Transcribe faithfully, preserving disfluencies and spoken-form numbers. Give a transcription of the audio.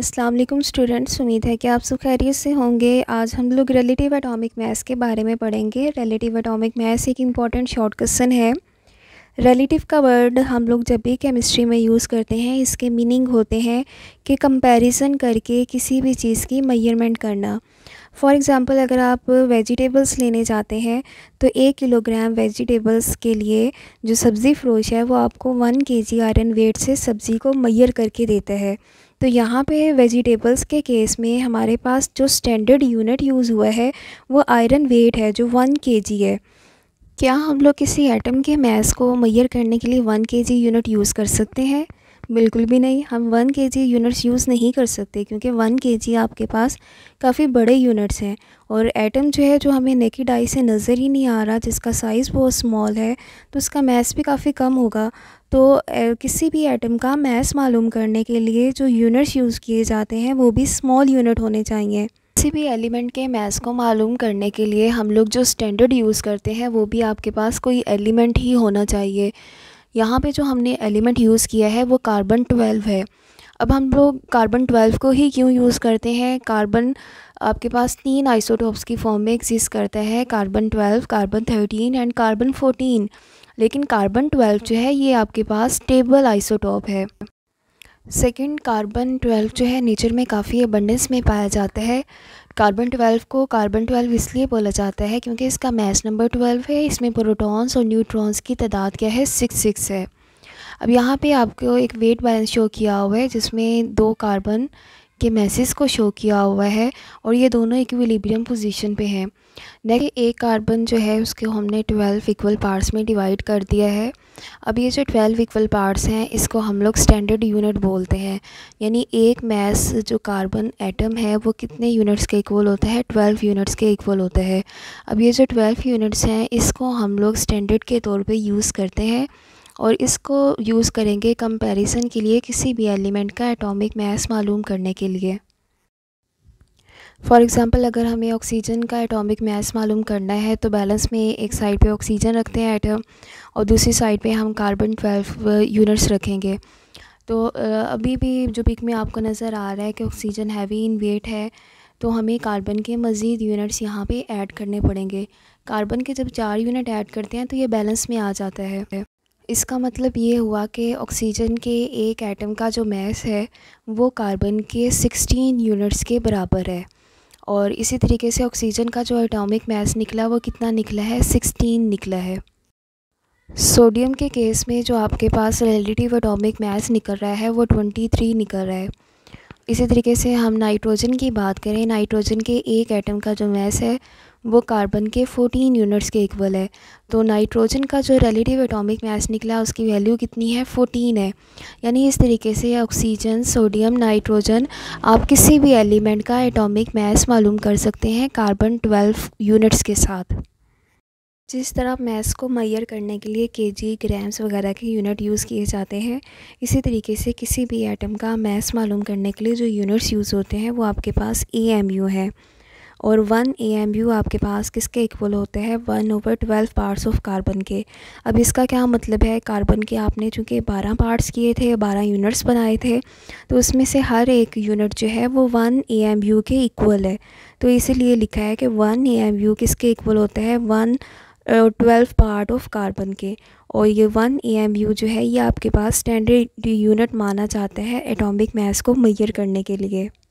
अस्सलाम वालेकुम स्टूडेंट्स, उम्मीद है कि आप सब खैरियत से होंगे। आज हम लोग रिलेटिव एटॉमिक मास के बारे में पढ़ेंगे। रिलेटिव एटॉमिक मास एक इम्पॉर्टेंट शॉर्ट क्वेश्चन है। रिलेटिव का वर्ड हम लोग जब भी केमिस्ट्री में यूज़ करते हैं, इसके मीनिंग होते हैं कि कंपैरिजन करके किसी भी चीज़ की मेजरमेंट करना। फॉर एग्ज़ाम्पल, अगर आप वेजिटेबल्स लेने जाते हैं तो एक किलोग्राम वेजिटेबल्स के लिए जो सब्ज़ी फ़रोश है वो आपको वन केजी आयरन वेट से सब्ज़ी को मेजर करके देता है। तो यहाँ पे वेजिटेबल्स के केस में हमारे पास जो स्टैंडर्ड यूनिट यूज़ हुआ है वो आयरन वेट है, जो वन केजी है। क्या हम लोग किसी एटम के मास को मेजर करने के लिए वन केजी यूनिट यूज़ कर सकते हैं? बिल्कुल भी नहीं। हम वन केजी यूनिट्स यूज़ नहीं कर सकते, क्योंकि वन केजी आपके पास काफ़ी बड़े यूनिट्स हैं और एटम जो है, जो हमें नेकेड आई से नज़र ही नहीं आ रहा, जिसका साइज़ बहुत स्मॉल है, तो उसका मास भी काफ़ी कम होगा। तो ए, किसी भी एटम का मास मालूम करने के लिए जो यूनिट्स यूज़ किए जाते हैं वो भी स्मॉल यूनिट होने चाहिए। किसी भी एलिमेंट के मास को मालूम करने के लिए हम लोग जो स्टैंडर्ड यूज़ करते हैं वो भी आपके पास कोई एलिमेंट ही होना चाहिए। यहाँ पे जो हमने एलिमेंट यूज़ किया है वो कार्बन ट्वेल्व है। अब हम लोग कार्बन ट्वेल्व को ही क्यों यूज़ करते हैं? कार्बन आपके पास तीन आइसोटोप्स की फॉर्म में एग्जिस्ट करता है, carbon twelve, carbon thirteen and carbon fourteen. लेकिन कार्बन ट्वेल्व जो है ये आपके पास स्टेबल आइसोटोप है। सेकंड, कार्बन ट्वेल्व जो है नेचर में काफ़ी अबंडेंस में पाया जाता है। कार्बन ट्वेल्व को कार्बन ट्वेल्व इसलिए बोला जाता है क्योंकि इसका मास नंबर ट्वेल्व है। इसमें प्रोटॉन्स और न्यूट्रॉन्स की तादाद क्या है? सिक्स सिक्स है। अब यहाँ पे आपको एक वेट बैलेंस शो किया हुआ है, जिसमें दो कार्बन के मैसेज को शो किया हुआ है और ये दोनों इक्विलिब्रियम पोजीशन पे हैं। नेक्स्ट, एक कार्बन जो है उसको हमने ट्वेल्व इक्वल पार्ट्स में डिवाइड कर दिया है। अब ये जो ट्वेल्व इक्वल पार्ट्स हैं इसको हम लोग स्टैंडर्ड यूनिट बोलते हैं। यानी एक मास जो कार्बन एटम है वो कितने यूनिट्स के इक्वल होता है? ट्वेल्व यूनिट्स के इक्वल होता है। अब ये जो ट्वेल्व यूनिट्स हैं इसको हम लोग स्टैंडर्ड के तौर पे यूज़ करते हैं और इसको यूज़ करेंगे कंपैरिजन के लिए किसी भी एलिमेंट का एटॉमिक मास मालूम करने के लिए। फॉर एग्ज़ाम्पल, अगर हमें ऑक्सीजन का एटॉमिक मास मालूम करना है तो बैलेंस में एक साइड पे ऑक्सीजन रखते हैं एटम और दूसरी साइड पे हम कार्बन ट्वेल्व यूनिट्स रखेंगे। तो अभी भी जो पिक में आपको नज़र आ रहा है कि ऑक्सीजन हैवी इन वेट है, तो हमें कार्बन के मज़ीद यूनिट्स यहाँ पे ऐड करने पड़ेंगे। कार्बन के जब चार यूनिट ऐड करते हैं तो ये बैलेंस में आ जाता है। इसका मतलब ये हुआ कि ऑक्सीजन के एक एटम का जो मास है वो कार्बन के सिक्सटीन यूनिट्स के बराबर है और इसी तरीके से ऑक्सीजन का जो एटॉमिक मास निकला वो कितना निकला है? सिक्सटीन निकला है। सोडियम के केस में जो आपके पास रिलेटिव एटॉमिक मास निकल रहा है वो ट्वेंटी थ्री निकल रहा है। इसी तरीके से हम नाइट्रोजन की बात करें, नाइट्रोजन के एक एटम का जो मास है वो कार्बन के फोर्टीन यूनिट्स के इक्वल है। तो नाइट्रोजन का जो रिलेटिव एटॉमिक मास निकला उसकी वैल्यू कितनी है? फोर्टीन है। यानी इस तरीके से ऑक्सीजन, सोडियम, नाइट्रोजन, आप किसी भी एलिमेंट का एटॉमिक मास मालूम कर सकते हैं कार्बन ट्वेल्व यूनिट्स के साथ। जिस तरह मास को मेजर करने के लिए केजी, ग्राम्स वगैरह के यूनिट यूज़ किए जाते हैं, इसी तरीके से किसी भी एटम का मास मालूम करने के लिए जो यूनिट्स यूज़ होते हैं वो आपके पास ए एम यू है। और वन ए एम यू आपके पास किसके इक्वल होते हैं? One over twelve parts of carbon के। अब इसका क्या मतलब है? कार्बन के आपने चूँकि बारह पार्ट्स किए थे, बारह यूनिट्स बनाए थे, तो उसमें से हर एक यूनिट जो है वो वन ए एम यू के इक्वल है। तो इसीलिए लिखा है कि वन ए एम यू किसके इक्वल होता है? One twelve part of carbon के। और ये वन ए एम यू जो है ये आपके पास स्टैंडर्ड यूनिट माना जाता है एटॉमिक मास को मेजर करने के लिए।